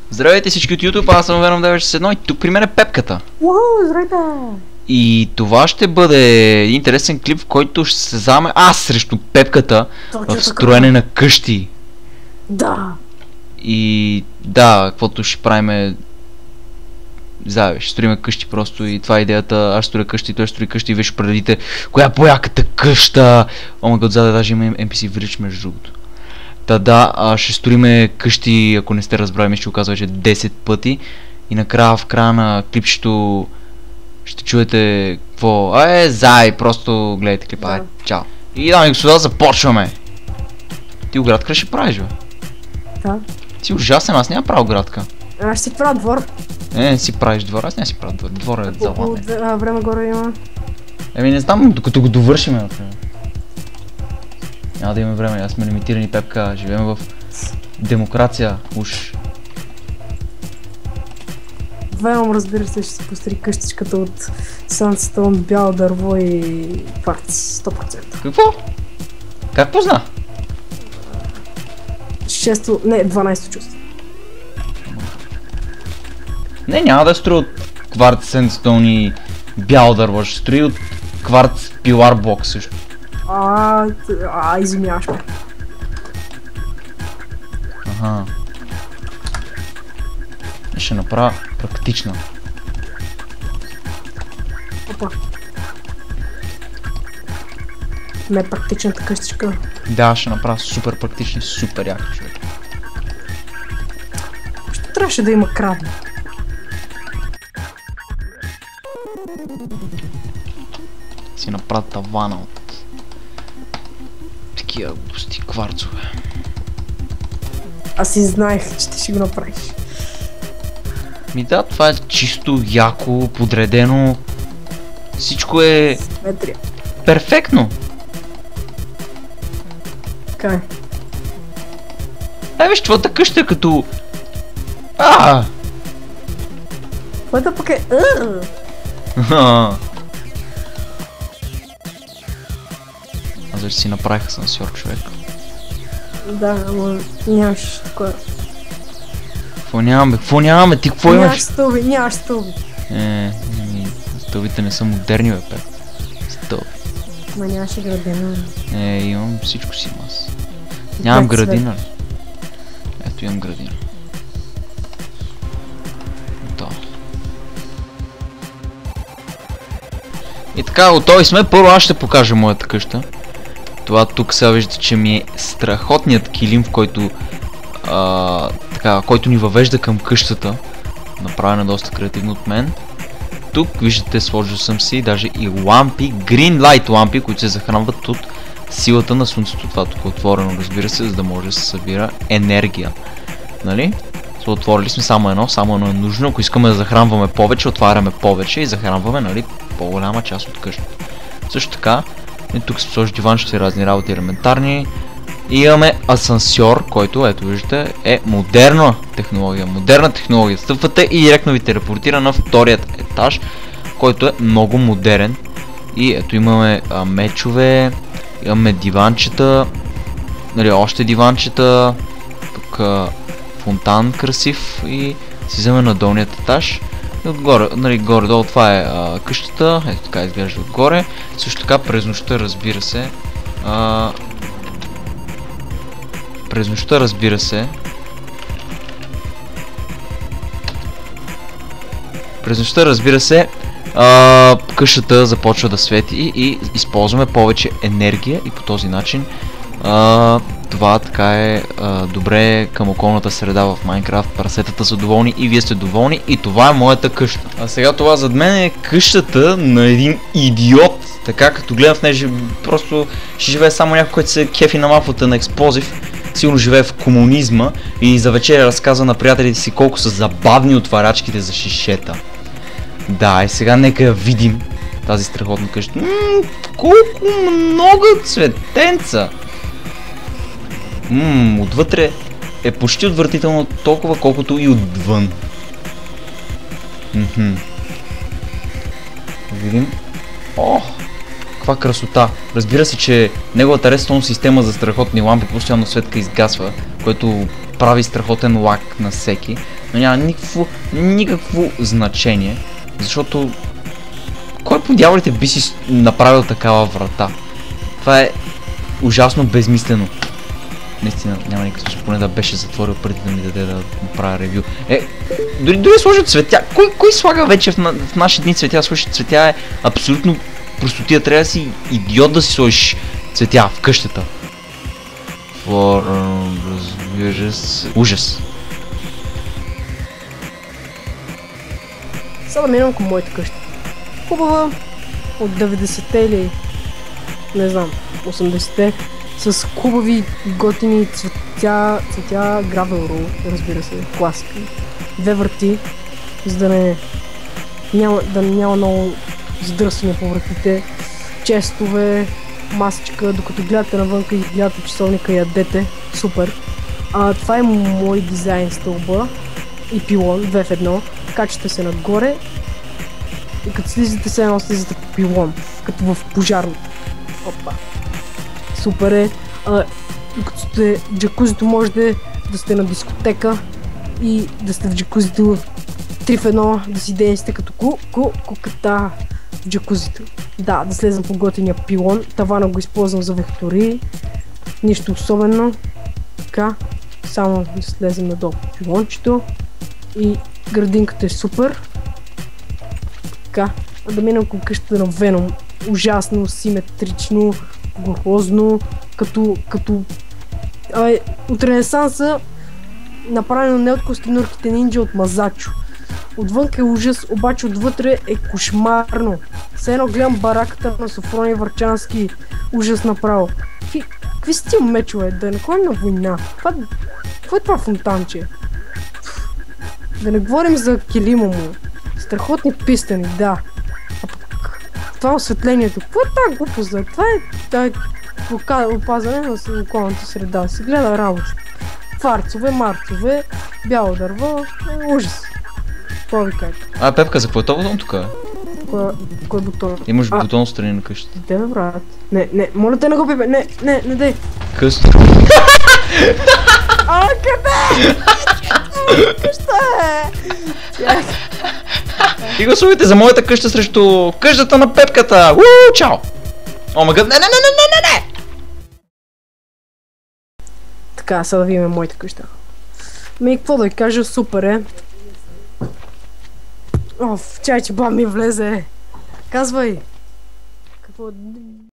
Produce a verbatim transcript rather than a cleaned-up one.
Здравейте всички от YouTube, аз съм Venom деветстотин шестдесет и едно и тук при мен е Пепката. Уау, здравейте! И това ще бъде интересен клип, в който ще се вземе аз срещу Пепката в строене на къщи. Да! И да, каквото ще правим е... Заве, ще строиме къщи просто и това е идеята. Аз строя къщи, той строи къщи и виж предадите коя е по-яката къща. О май гот, отзаде даже има Ен Пи Си Village между другото. Та да, а, ще строиме къщи, ако не сте разбрали, ще го казва вече десет пъти. И накрая, в края на клипчето ще чуете какво... А е, зай, просто гледайте клипа, ай, чао. И дами и господа, започваме! Ти оградка ще правиш, бе? Да. Си ужасен, аз няма право оградка. Аз ще си правя двор. Е, не си правиш двор, аз няма си правя двор, двор е за Колко а, време горе има? Еми не знам, докато го довършим, например. Няма да имаме време, аз сме лимитирани, Пепка, живеем в демокрация, уж. Веном, разбира се, ще си построи къщичката от Sandstone, бяло дърво и кварц, сто процента. Какво? Как позна? Шесто, не, дванайсто чувство. Не, няма да строи от кварц, сендстоун и бяло дърво, ще строи от кварц, пилар блок също. А, а, извиняваш ме. Аха. Ще направя практична. Опа. Не практичната къщичка. Да, ще направя супер практични, супер яки, човек. Що трябваше да има краб? Си направя тавана от такива глупости кварцове. Аз си знаех, че ти ще го направиш. Ми да, това е чисто, яко, подредено. Всичко е Симетрия. перфектно. Така е. Е, виж, твоята къща е като... Ааа! Твоята пък е... Аз вече си направих асансьор, човек. Да, ама нямаш такова. Какво нямаме? Какво нямаме? Ти какво Нямаш имаш? стълби, нямаш стълби. Е, еми, стълбите не са модерни, бе, Пеп. Стълби. Ма нямаше градина. Е, имам всичко си има аз. Нямам Пет градина. Ето имам градина. Да. И така, готови сме. Първо аз ще покажа моята къща. Това тук сега виждате, че ми е страхотният килим, в който а, така, който ни въвежда към къщата. Направена доста креативно от мен. Тук виждате, сложил съм си даже и лампи, green light лампи, които се захранват от силата на слънцето. Това тук е отворено, разбира се, за да може да се събира енергия. Нали? So, отворили сме само едно, само едно е нужно. Ако искаме да захранваме повече, отваряме повече и захранваме, нали, по-голяма част от къщата. Също така, и тук се сложи диванчета и разни работи елементарни. И имаме асансьор, който, ето виждате, е модерна технология. Модерна технология. Стъпвате и директно ви телепортира на вторият етаж, който е много модерен. И ето имаме а, мечове, имаме диванчета, нали, още диванчета, тук а, фонтан красив и си вземе на долният етаж. И отгоре, нали, горе-долу това е а, къщата, ето така изглежда отгоре. Също така през нощта, разбира се, а, през нощта, разбира се, през нощта, разбира се, а, къщата започва да свети и, и използваме повече енергия и по този начин а, това така е а, добре към околната среда в Майнкрафт. Прасетата са доволни и вие сте доволни и това е моята къща. А сега това зад мен е къщата на един идиот. Така като гледам в нея, просто ще живее само някой, който се кефи на мафата на експлозив. Сигурно живее в комунизма и за вечеря разказва на приятелите си колко са забавни отварачките за шишета. Да, и сега нека я видим тази страхотна къща. Ммм, колко много цветенца! Ммм, отвътре е почти отвратително толкова, колкото и отвън. Мхм. Видим. О, каква красота! Разбира се, че неговата редстоун система за страхотни лампи постоянно светка изгасва, което прави страхотен лак на всеки, но няма никакво, никакво значение, защото кой по дяволите би си направил такава врата? Това е ужасно безмислено. Наистина няма никакъв смисъл, поне да беше затворил преди да ми даде да правя ревю. Е, дори, дори сложи цветя. Кой, кой слага вече в, на, в наши дни цветя? Слушай, цветя е абсолютно простотия. Трябва да си идиот да си сложиш цветя в къщата. For, разбира се. Ужас. Сега да минам към моята къща. Хубава от деветдесетте или не знам, осемдесетте, с хубави готини цветя, цветя гравел рул, разбира се, класика. Две врати, за да не няма, да няма много задръствания по вратите, честове, масичка, докато гледате навънка и гледате часовника и ядете, супер. А, това е мой дизайн стълба и пилон, две в едно, качате се нагоре и като слизате се едно слизате по пилон, като в пожарно. Опа. Супер е. А, като сте в джакузито, можете да сте на дискотека и да сте в джакузито три в едно, да си денсите като ку, ку, куката в джакузито. Да, да слезам по готиния пилон. Тавана го използвам за вектории. Нищо особено. Така, само да слезем надолу по пилончето. И градинката е супер. Така, а да минем към къщата на Веном. Ужасно, симетрично, грозно, като, като ай, от Ренесанса, направено не от костенурките нинджа, от Мазачо. Отвън е ужас, обаче отвътре е кошмарно. Все едно гледам бараката на Софрони Варчански, ужас направо. Какви, какви са тия мечове? Да не ходим на война. Това, какво е това фонтанче? Да не говорим за килима му. Страхотни пистани, да. А пък това осветлението. Какво е тази глупост? Да? Това е, това е опазване на околната среда. Се гледа работа. Фарцове, марцове, бяло дърво. Е, ужас. Това ви кажа. А, Пепка, за какво е това бутон тук? Кой, кой бутон? Имаш а, бутон отстрани на къщата. Де бе, брат? Не, не, моля те не го пипе. Не, не, не дей. Късно. А, къде? Къща е? Чакай. И гласувайте за моята къща срещу къщата на Пепката! Уу, чао! О, мага, не, не, не, не, не, не, не! Така, сега да видим моята къща. Ми, какво да ви кажа, супер е. Оф, чай, че баба ми влезе. Казвай. Какво...